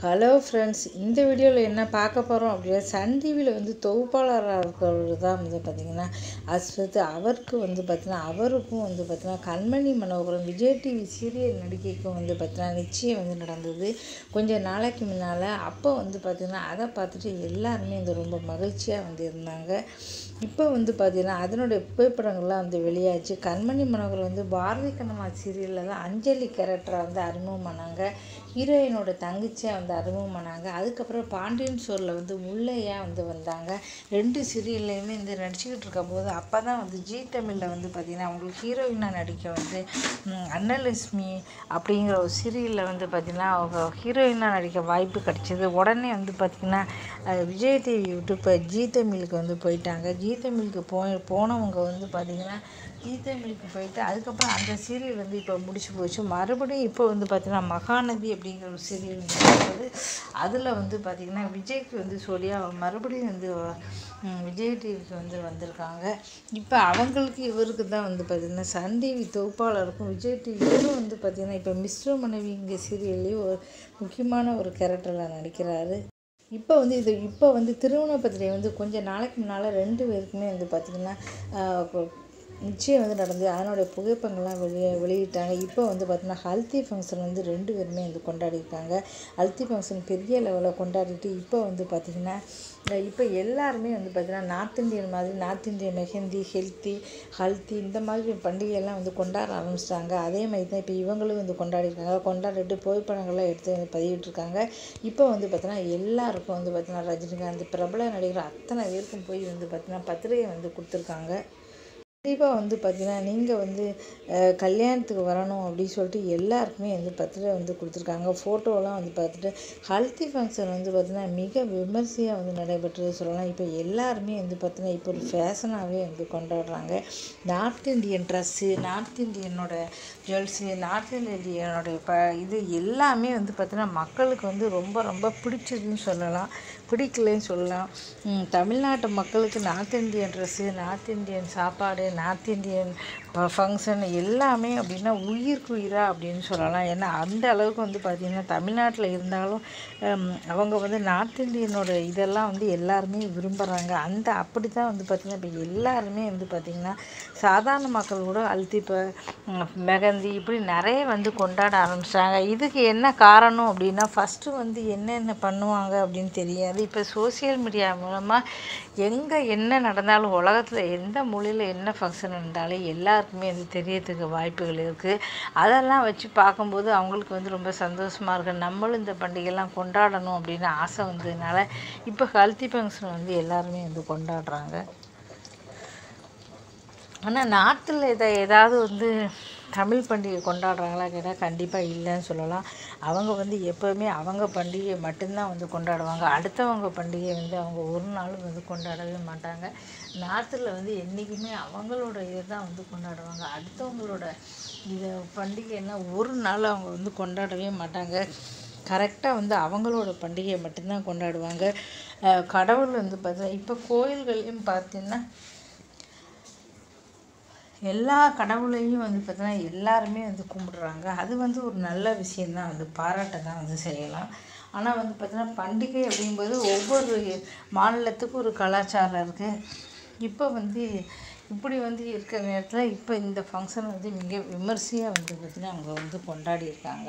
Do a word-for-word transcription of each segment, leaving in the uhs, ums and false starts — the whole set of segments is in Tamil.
ஹலோ ஃப்ரெண்ட்ஸ், இந்த வீடியோவில் என்ன பார்க்க போகிறோம் அப்படின்னா, சன் டிவியில் வந்து தொகுப்பாளராக இருக்கிறவர் தான் வந்து பார்த்திங்கன்னா அஸ்வத். அவருக்கு வந்து பார்த்திங்கன்னா அவருக்கும் வந்து பார்த்திங்கன்னா கண்மணி மனோகரம் விஜய் டிவி சீரியல் நடிகைக்கும் வந்து பார்த்திங்கன்னா நிச்சயம் வந்து நடந்தது கொஞ்சம் நாளைக்கு முன்னால். அப்போ வந்து பார்த்திங்கன்னா அதை பார்த்துட்டு எல்லாருமே வந்து ரொம்ப மகிழ்ச்சியாக வந்து இருந்தாங்க. இப்போ வந்து பார்த்திங்கன்னா அதனுடைய புகைப்படங்கள்லாம் வந்து வெளியாச்சு. கண்மணி மனோகரம் வந்து பாரதி கண்ணம்மா சீரியலில் தான் அஞ்சலி கேரக்டராக வந்து அறிமுகமானாங்க. ஹீரோயினோட தங்கச்சியாக வந்து அறிமுகமானாங்க. அதுக்கப்புறம் பாண்டியன் ஸ்டோரில் வந்து முல்லையாக வந்து வந்தாங்க. ரெண்டு சீரியல்லையுமே வந்து நடிச்சுக்கிட்டு இருக்க போது அப்போ தான் வந்து ஜீ தமிழில் வந்து பார்த்திங்கன்னா அவங்களுக்கு ஹீரோயினாக நடிக்க வந்து அன்னலட்சுமி அப்படிங்கிற ஒரு சீரியலில் வந்து பார்த்திங்கன்னா அவங்க ஹீரோயினாக நடிக்க வாய்ப்பு கிடச்சிது. உடனே வந்து பார்த்திங்கன்னா விஜய் டிவி விட்டு இப்போ ஜீ தமிழுக்கு வந்து போயிட்டாங்க. ஜீ தமிழுக்கு போய் போனவங்க வந்து பார்த்திங்கன்னா ஜீ தமிழுக்கு போயிட்டு அதுக்கப்புறம் அந்த சீரியல் வந்து இப்போ முடிச்சு போச்சு. மறுபடியும் இப்போ வந்து பார்த்திங்கன்னா மகாநதி அப்படிங்கிற ஒரு சீரியல் வந்து அதில் வந்து பார்த்திங்கன்னா விஜய்க்கு வந்து சொல்லியா மறுபடியும் வந்து விஜய் டிவிக்கு வந்து வந்திருக்காங்க. இப்போ அவங்களுக்கு இவருக்கு தான் வந்து பார்த்திங்கன்னா சன் டிவி தொகுப்பாளருக்கும் விஜய் டிவிக்கும் வந்து பார்த்திங்கன்னா இப்போ மிஸ்டர் மனைவிங்க சீரியல்லையும் ஒரு முக்கியமான ஒரு கேரக்டரில் நடிக்கிறாரு. இப்போ வந்து இது இப்போ வந்து திருமண பத்திரிகை வந்து கொஞ்சம் நாளைக்கு முன்னால் ரெண்டு பேருக்குமே வந்து பார்த்திங்கன்னா நிச்சயம் வந்து நடந்து அதனுடைய புகைப்படங்கள்லாம் வெளியே வெளியிட்டாங்க. இப்போ வந்து பார்த்திங்கன்னா ஹல்தி ஃபங்க்ஷன் வந்து ரெண்டு பேருமே வந்து கொண்டாடிருக்காங்க. ஹல்தி ஃபங்க்ஷன் பெரிய லெவலில் கொண்டாடிட்டு இப்போ வந்து பார்த்திங்கன்னா இப்போ எல்லாருமே வந்து பார்த்திங்கன்னா நார்த் இந்தியன் மாதிரி north Indian mehndi healthy haldi இந்த மாதிரி பண்டிகையெல்லாம் வந்து கொண்டாட ஆரம்பிச்சிட்டாங்க. அதே மாதிரி தான் இப்போ இவங்களும் வந்து கொண்டாடிருக்காங்க. கொண்டாடிட்டு புகைப்படங்கள்லாம் எடுத்து வந்து பதிவிட்டுருக்காங்க. இப்போ வந்து பார்த்திங்கன்னா எல்லாருக்கும் வந்து பார்த்திங்கன்னா ரஜினிகாந்த் பிரபல நடிகர் அத்தனை பேருக்கும் போய் வந்து பார்த்திங்கன்னா பத்திரிகை வந்து கொடுத்துருக்காங்க. கண்டிப்பாக வந்து பார்த்திங்கன்னா நீங்கள் வந்து கல்யாணத்துக்கு வரணும் அப்படின்னு சொல்லிட்டு எல்லாருக்குமே வந்து பத்திரிகை வந்து கொடுத்துருக்காங்க. ஃபோட்டோலாம் வந்து பார்த்துட்டு ஹல்தி ஃபங்க்ஷன் வந்து பார்த்திங்கன்னா மிக விமர்சையாக வந்து நடைபெற்றது சொல்லலாம். இப்போ எல்லாருமே வந்து பார்த்திங்கன்னா இப்போ ஒரு ஃபேஷனாகவே வந்து கொண்டாடுறாங்க. நார்த் இந்தியன் ட்ரெஸ்ஸு, நார்த் இந்தியனோட ஜுவல்ஸு, நார்த் இந்தியனோடைய ப இது எல்லாமே வந்து பார்த்திங்கன்னா மக்களுக்கு வந்து ரொம்ப ரொம்ப பிடிச்சதுன்னு சொல்லலாம், பிடிக்கலன்னு சொல்லலாம். தமிழ்நாட்டு மக்களுக்கு north Indian dress, north Indian சாப்பாடு, நார்த் இந்தியன் ஃபங்க்ஷன் எல்லாமே அப்படின்னா உயிருக்கு உயிராக அப்படின்னு சொல்லலாம். ஏன்னா அந்த அளவுக்கு வந்து பார்த்திங்கன்னா தமிழ்நாட்டில் இருந்தாலும் அவங்க வந்து நார்த் இந்தியனோட இதெல்லாம் வந்து எல்லாருமே விரும்புகிறாங்க. அந்த அப்படி தான் வந்து பார்த்திங்கன்னா இப்போ எல்லாருமே வந்து பார்த்திங்கன்னா சாதாரண மக்கள் கூட அழுத்தி இப்போ மெஹந்தி இப்படி நிறைய வந்து கொண்டாட ஆரம்பிச்சிட்டாங்க. இதுக்கு என்ன காரணம் அப்படின்னா ஃபஸ்ட்டு வந்து என்னென்ன பண்ணுவாங்க அப்படின்னு தெரியாது. இப்போ சோசியல் மீடியா மூலமாக எங்கே என்ன நடந்தாலும் உலகத்தில் எந்த மொழியில் என்ன ஃபங்க்ஷன் இருந்தாலும் எல்லாருக்குமே அது தெரியறதுக்கு வாய்ப்புகள் இருக்குது. அதெல்லாம் வச்சு பார்க்கும்போது அவங்களுக்கு வந்து ரொம்ப சந்தோஷமாக இருக்குது. நம்மளும் இந்த பண்டிகைலாம் கொண்டாடணும் அப்படின்னு ஆசை வந்ததுனால இப்போ ஹல்தி ஃபங்க்ஷன் வந்து எல்லாருமே வந்து கொண்டாடுறாங்க. ஆனால் நார்த்தில் இதை ஏதாவது வந்து தமிழ் பண்டிகை கொண்டாடுறாங்களா கேட்டால் கண்டிப்பாக இல்லைன்னு சொல்லலாம். அவங்க வந்து எப்போவுமே அவங்க பண்டிகையை மட்டும்தான் வந்து கொண்டாடுவாங்க. அடுத்தவங்க பண்டிகையை வந்து அவங்க ஒரு நாளும் வந்து கொண்டாடவே மாட்டாங்க. நார்த்தில் வந்து என்றைக்குமே அவங்களோட இதை தான் வந்து கொண்டாடுவாங்க. அடுத்தவங்களோட இதை பண்டிகைன்னா ஒரு நாள் அவங்க வந்து கொண்டாடவே மாட்டாங்க. கரெக்டாக வந்து அவங்களோட பண்டிகையை மட்டும்தான் கொண்டாடுவாங்க. கடவுள் வந்து பார்த்தா இப்போ கோயில்களையும் பார்த்திங்கன்னா எல்லா கடவுளையும் வந்து பார்த்தீங்கன்னா எல்லாருமே வந்து கும்பிடுறாங்க. அது வந்து ஒரு நல்ல விஷயந்தான், வந்து பாராட்ட தான் வந்து செய்யலாம். ஆனால் வந்து பார்த்திங்கன்னா பண்டிகை அப்படிங்கும்போது ஒவ்வொரு மாநிலத்துக்கும் ஒரு கலாச்சாரம் இருக்குது. இப்போ வந்து இப்படி வந்து இருக்கிற நேரத்தில் இப்போ இந்த ஃபங்க்ஷன் வந்து மிக விமர்சையாக வந்து பார்த்திங்கன்னா அவங்க வந்து கொண்டாடி இருக்காங்க.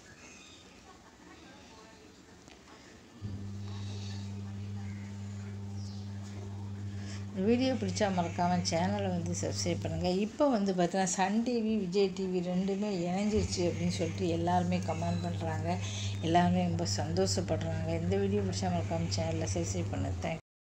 வீடியோ பிடிச்சா மறக்காமல் சேனலை வந்து சப்ஸ்கிரைப் பண்ணுங்கள். இப்போ வந்து பார்த்தீங்கன்னா சன் டிவி விஜய் டிவி ரெண்டுமே இணைஞ்சிருச்சு அப்படின்னு சொல்லிட்டு எல்லாருமே கமெண்ட் பண்ணுறாங்க. எல்லாருமே ரொம்ப சந்தோஷப்படுறாங்க. இந்த வீடியோ பிடிச்சா மறக்காமல் சேனலில் சப்ஸ்கிரைப் பண்ணு. தேங்க்ஸ்.